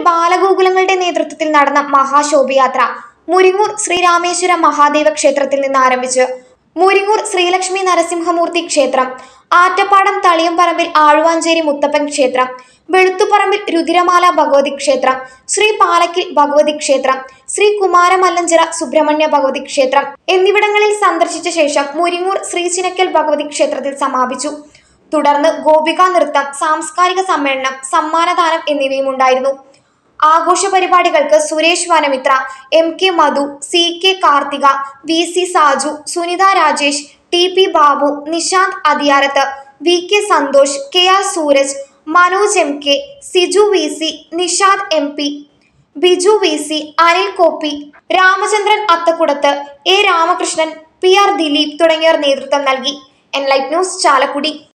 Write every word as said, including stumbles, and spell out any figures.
ബാലഗോകുലങ്ങളുടെ നേതൃത്വത്തിൽ നടന്ന മഹാശോഭയാത്ര മുരിങ്ങൂർ ശ്രീരാമേശ്വര മഹാദേവ ക്ഷേത്രത്തിൽ നിന്ന് ആരംഭിച്ച് മുരിങ്ങൂർ ശ്രീലക്ഷ്മി നരസിംഹമൂർത്തി ക്ഷേത്രം, ആറ്റപ്പാടം തളിയംപറമ്പിൽ ആഴുവാഞ്ചേരി മുത്തപ്പൻ ക്ഷേത്രം, വെളുത്തുപറമ്പിൽ രുതിരമാല ഭഗവതി ക്ഷേത്രം, ശ്രീ പാലക്കിൽ ഭഗവതി ക്ഷേത്രം, ശ്രീ കുമാരമല്ലഞ്ചിറ സുബ്രഹ്മണ്യ ഭഗവതി ക്ഷേത്രം എന്നിവിടങ്ങളിൽ സന്ദർശിച്ച ശേഷം മുരിങ്ങൂർ ശ്രീചിനക്കൽ ഭഗവതി ക്ഷേത്രത്തിൽ സമാപിച്ചു. തുടർന്ന് ഗോപികാ നൃത്തം, സാംസ്കാരിക സമ്മേളനം, സമ്മാനദാനം എന്നിവയും ഉണ്ടായിരുന്നു. ആഘോഷ പരിപാടികൾക്ക് Suresh Vanamithra, M K Madhu, C K Karthika, V C Saju, Sunitha Rajesh, T P Babu, Nishanth Athiyarath, V K Santhosh, K R Sooraj, Manoj M K, Siju V C, Nishad M P, Biju V C, Anil Koppi, Ramachandran Athakkudath, A Ramakrishnan, P R Dileep തുടങ്ങിയവർ നേതൃത്വം നൽകി. Enlight News, Chalakudy.